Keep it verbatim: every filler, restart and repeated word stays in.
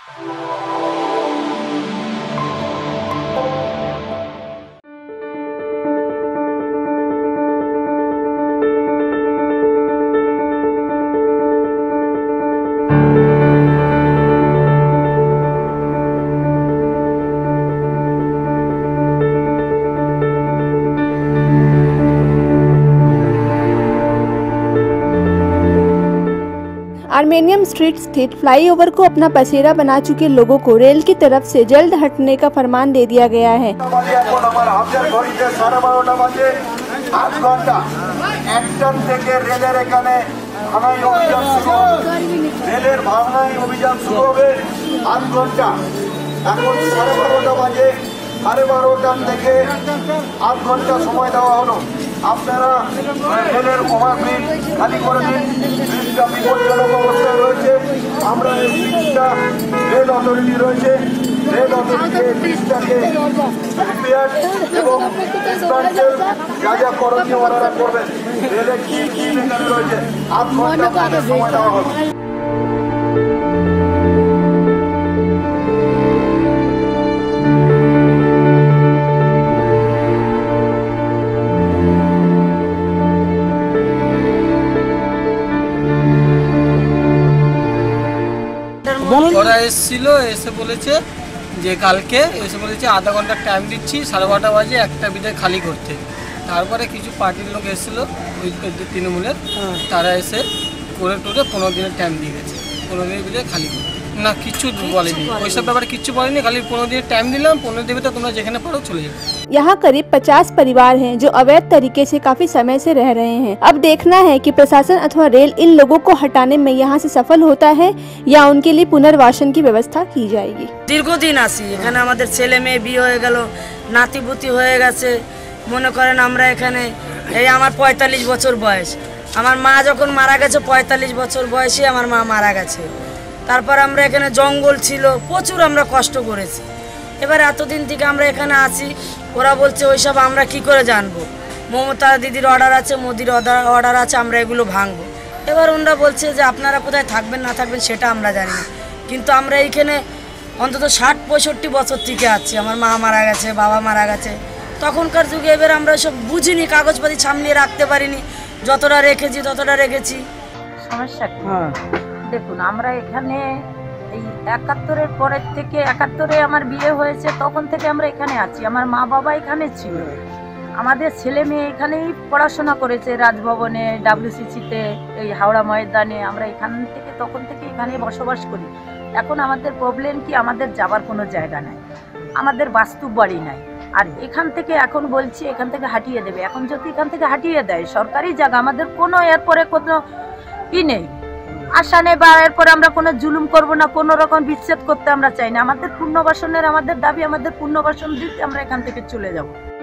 आर्मेनियम street स्थित flyover को अपना पसेरा बना चुके लोगों को रेल की तरफ से जल्द हटने का फरमान दे दिया गया है। সাড়ে বারোটার থেকে আধ ঘন্টা সময় দেওয়া হলো। আপনারা রেলের ওভারব্রিজ খালি করে দিন। ব্রিজটা বিপজ্জনক অবস্থায় রয়েছে। আমরা এই ব্রিজটা রেল অথরিটি রয়েছে, রেল অথরিটি এই ব্রিজটাকে রিপেয়ার এবং ডিসমেন্টেল যা যা করণীয় ওনারা করবেন। রেলের কি কি রয়েছে আধ ঘন্টা সময় দেওয়া হলো। ওরা এসেছিল, এসে বলেছে যে কালকে এসে বলেছে আধা ঘন্টা টাইম দিচ্ছি, সাড়ে বারোটা বাজে একটা বিদে খালি করতে। তারপরে কিছু পার্টির লোক এসেছিলো ওই তৃণমূলের, তারা এসে করে টোরে পনেরো দিনের টাইম দিয়ে গেছে, পনেরো দিনের বিদে খালি করতে। না কিচ্ছু বলেনি, ওইসব ব্যাপারে কিচ্ছু বলেনি, খালি পনেরো দিনের टाइम दिलाम, पनेरो दिन तो तुम्हारा जेखने पड़ो चले जाओ। यहाँ करीब पचास परिवार हैं जो अवैध तरीके से काफी समय से रह रहे हैं। अब देखना है कि प्रशासन अथवा रेल इन लोगों को हटाने में यहाँ से सफल होता है या उनके लिए पुनर्वासन की व्यवस्था की जाएगी। दीर्घदिन आसी एखाने आमादेर छेले मेये बिये हये गेल, नातिपुति हये गेছে, মনে করেন আমরা এখানে এই আমার পঁয়তাল্লিশ বছর বয়স, আমার মা যখন মারা গেছে পঁয়তাল্লিশ বছর বয়সে আমার মা মারা গেছে। তারপর আমরা এখানে জঙ্গল ছিল, প্রচুর আমরা কষ্ট করেছি। এবার এতদিন থেকে আমরা এখানে আছি, ওরা বলছে ওইসব আমরা কি করে জানবো, মমতা দিদির অর্ডার আছে, মোদির অর্ডার আছে, আমরা এগুলো ভাঙবো। এবার ওনারা বলছে যে আপনারা কোথায় থাকবেন না থাকবেন সেটা আমরা জানি না, কিন্তু আমরা এইখানে অন্তত ষাট পঁয়ষট্টি বছর থেকে আছি। আমার মা মারা গেছে, বাবা মারা গেছে, তখনকার যুগে এবার আমরা সব বুঝিনি, কাগজপাতি সামনে রাখতে পারিনি, যতটা রেখেছি ততটা রেখেছি। সমস্যা কি দেখুন, আমরা এখানে এই একাত্তরের পরের থেকে, একাত্তরে আমার বিয়ে হয়েছে তখন থেকে আমরা এখানে আছি। আমার মা বাবা এখানে ছিল, আমাদের ছেলে মেয়ে এখানেই পড়াশোনা করেছে, রাজভবনে, ডাব্লিউসিসিতে, এই হাওড়া ময়দানে। আমরা এখান থেকে তখন থেকে এখানে বসবাস করি। এখন আমাদের প্রবলেম কি, আমাদের যাবার কোনো জায়গা নাই, আমাদের বাস্তু বাড়ি নাই। আর এখান থেকে এখন বলছি এখান থেকে হাঁটিয়ে দেবে, এখন যদি এখান থেকে হাঁটিয়ে দেয় সরকারি জায়গা, আমাদের কোনো এরপরে কোনো ই নেই, আশা নেই, বা এরপরে আমরা কোনো জুলুম করব না, কোনো রকম বিচ্ছেদ করতে আমরা চাই না। আমাদের পুনর্বাসনের আমাদের দাবি, আমাদের পুনর্বাসন দিতে আমরা এখান থেকে চলে যাব।